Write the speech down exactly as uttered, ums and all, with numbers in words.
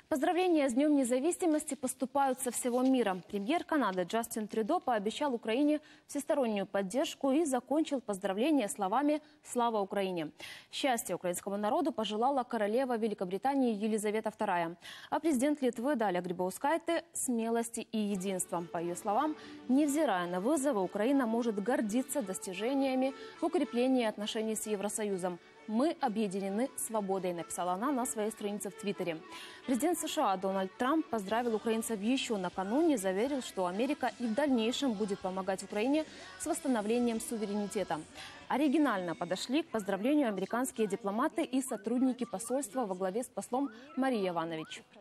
Поздравления с Днем независимости поступают со всего мира. Премьер Канады Джастин Трюдо пообещал Украине всестороннюю поддержку и закончил поздравления словами «Слава Украине». Счастья украинскому народу пожелала королева Великобритании Елизавета вторая. А президент Литвы Даля Грибаускайте – смелости и единства. По ее словам, невзирая на вызовы, Украина может гордиться достижениями в укреплении отношений с Евросоюзом. «Мы объединены свободой», написала она на своей странице в Твиттере. Президент США Дональд Трамп поздравил украинцев еще накануне, заверил, что Америка и в дальнейшем будет помогать Украине с восстановлением суверенитета. Оригинально подошли к поздравлению американские дипломаты и сотрудники посольства во главе с послом Марией Иванович.